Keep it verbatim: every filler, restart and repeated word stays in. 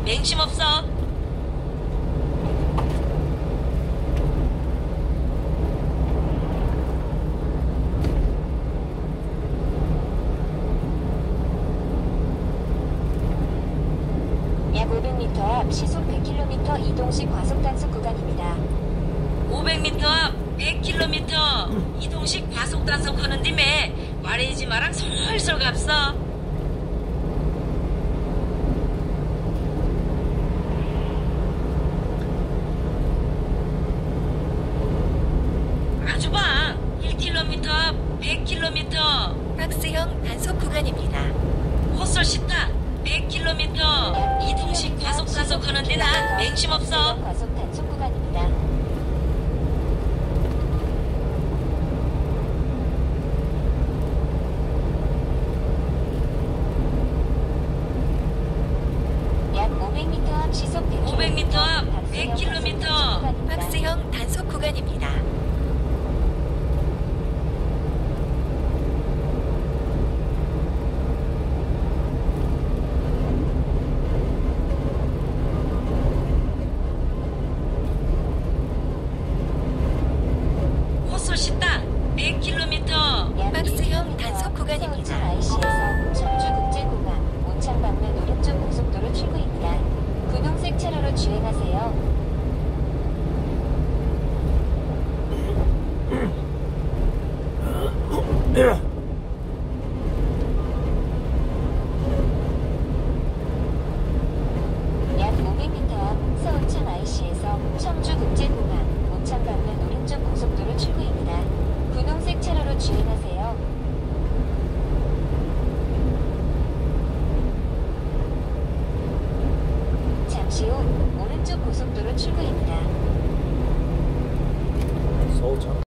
맹심 없어. 약 오백 미터 앞 시속 백 킬로미터 이동식 과속 단속 구간입니다. 오백 미터 앞 백 킬로미터 이동식 과속 단속하는 dim에 말이지 마랑 솔솔 갑서. 아주방 일 킬로미터 앞 백 킬로미터 박스형 단속 구간입니다. 헛설 씻다 백 킬로미터 이동식 과속 단속하는 데나 맹심 없어. 과속 단속 구간입니다. 약 오백 미터 앞 시속 백 킬로미터 오백 미터 앞 백 킬로미터 박스형 단속 구간입니다. 헛설 씻다 백 킬로미터 박스형 단속 구간입니다. 아이씨에서 청주국제공항 오창 방면 오른쪽 고속도로 출구입니다. 분홍색 차로로 주행하세요. 약 오백 미터 앞 서울청 아이씨에서 청주국제공항 오창 방면 오른쪽 고속도로 출구입니다. 분홍색 차로로 주행하세요. 잠시 후 오른쪽 고속도로 출구입니다. 서울청